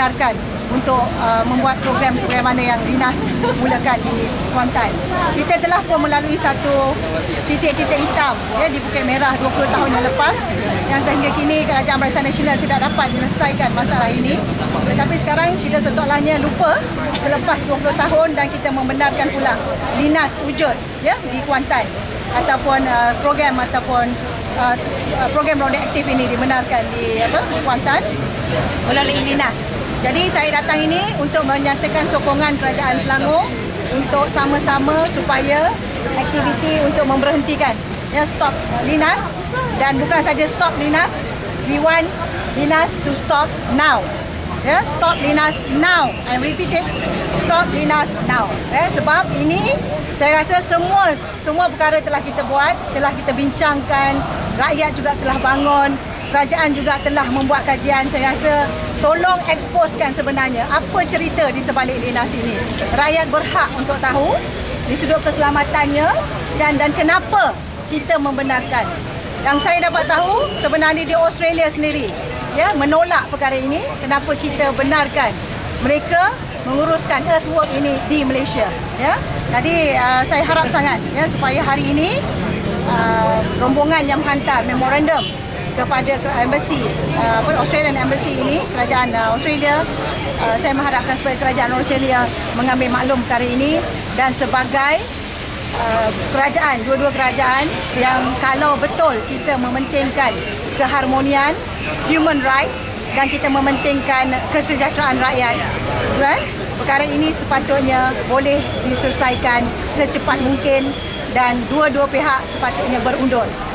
membenarkan untuk membuat program sebagaimana yang dinas mulakan di Kuantan. Kita telah pun melalui satu titik-titik hitam di Bukit Merah 20 tahun yang lepas, yang sehingga kini Kerajaan Barisan Nasional tidak dapat menyelesaikan masalah ini. Tetapi sekarang kita seolah-olahnya lupa selepas 20 tahun dan kita membenarkan pula dinas wujud di Kuantan, ataupun program program roda aktif ini dibenarkan di Kuantan melalui dinas. Jadi saya datang ini untuk menyatakan sokongan Kerajaan Selangor untuk sama-sama supaya aktiviti untuk memberhentikan stop dinas, dan bukan saja stop dinas, we want dinas to stop now. Stop dinas now. I'm repeating, stop dinas now. Sebab ini saya rasa semua perkara telah kita buat, telah kita bincangkan, rakyat juga telah bangun, kerajaan juga telah membuat kajian. Saya rasa tolong eksposkan sebenarnya apa cerita di sebalik dinas ini. Rakyat berhak untuk tahu di sudut keselamatannya dan kenapa kita membenarkan. Yang saya dapat tahu sebenarnya di Australia sendiri menolak perkara ini. Kenapa kita benarkan mereka menguruskan earthwork ini di Malaysia. Jadi saya harap sangat supaya hari ini rombongan yang menghantar memorandum kepada embassy, Australian Embassy ini, kerajaan Australia, saya mengharapkan supaya kerajaan Australia mengambil maklum perkara ini, dan sebagai kerajaan, dua-dua kerajaan yang kalau betul kita mementingkan keharmonian, human rights, dan kita mementingkan kesejahteraan rakyat, perkara ini sepatutnya boleh diselesaikan secepat mungkin dan dua-dua pihak sepatutnya berundur.